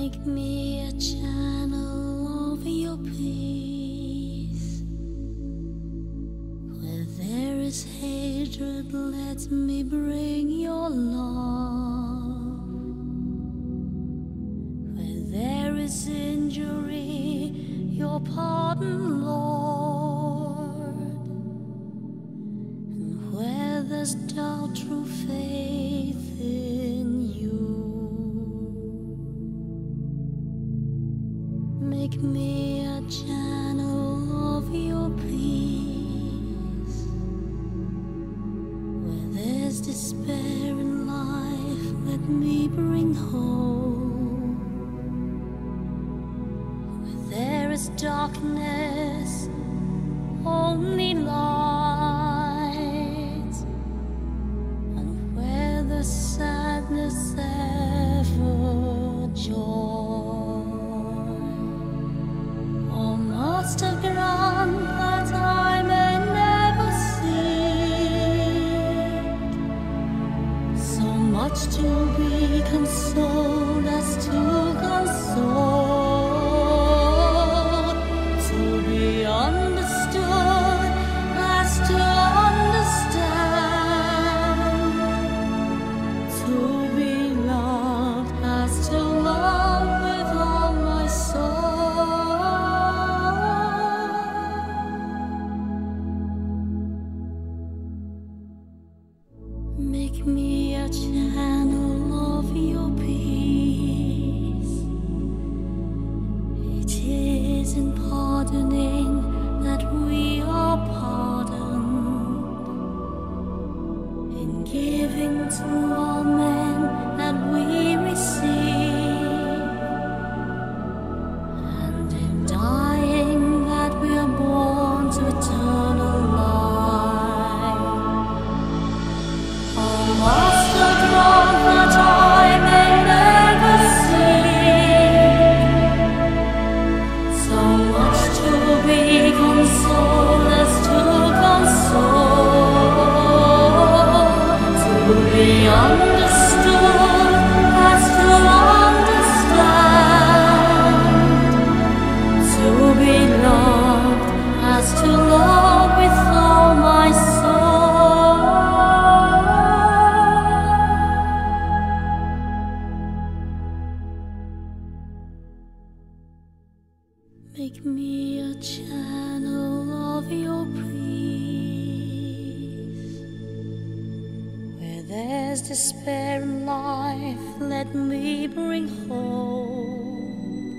Make me a channel of your peace. Where there is hatred, let me bring your love. Where there is injury, your pardon, Lord. And where there's doubt, true faith in you. Make me a channel of your peace. Where there's despair in life, let me bring hope. Where there is darkness, only light. And where the sadness, ever joy. Master, grant that I may never seek so much to be consoled as to console, to be understood as to understand, to be loved as to love with all my soul. Make me a channel of your peace. It is in pardoning that we are pardoned, in giving to all men that we receive, and in dying that we are born to eternal life. Master, grant that I may never seek so much to be consoled as to console, to be understood as to understand, to be loved as to love with all my soul. Make me a channel of your peace. Where there's despair in life, let me bring hope.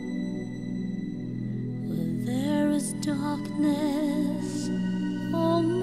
Where there is darkness,